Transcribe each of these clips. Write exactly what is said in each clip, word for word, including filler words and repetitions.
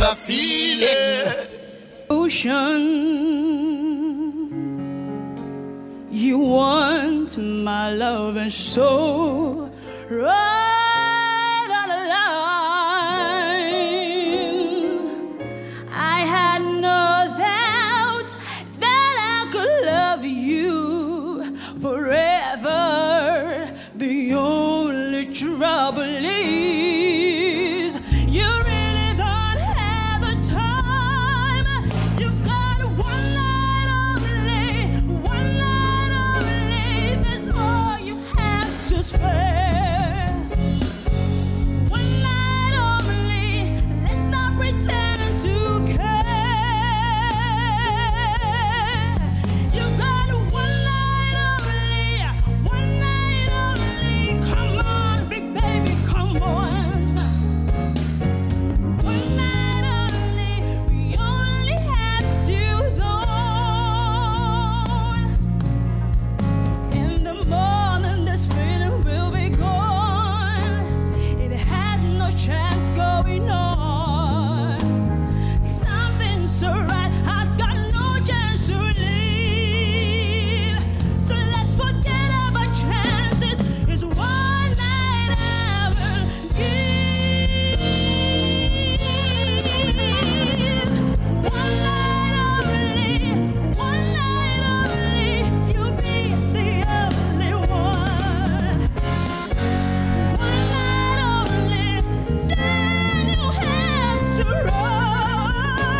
I feel it. Ocean, you want my love and soul right on the line. I had no doubt that I could love you forever. The only trouble is you really don't have a time. You've got one night only, one night only. That's all you have to spare. One night only. Let's not pretend to care. You've got one night only, one night only. Come on, big baby, come on. One night only, we only have to know. In the morning, this feeling will be gone. It has no chance going on. Something's so right, I've got no chance to leave. So let's forget about chances. It's one night I will give. One night only, one night only. You'll be the only one. One night only, then you have to run.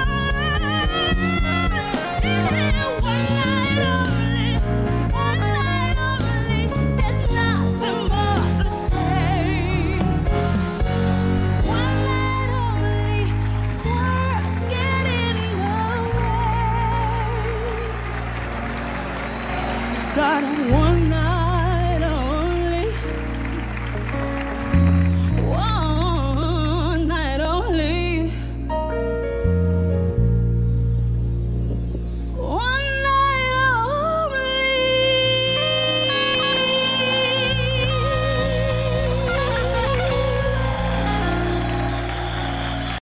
One night only, one night only. There's nothing more to say. One night only, words get in the way. Got one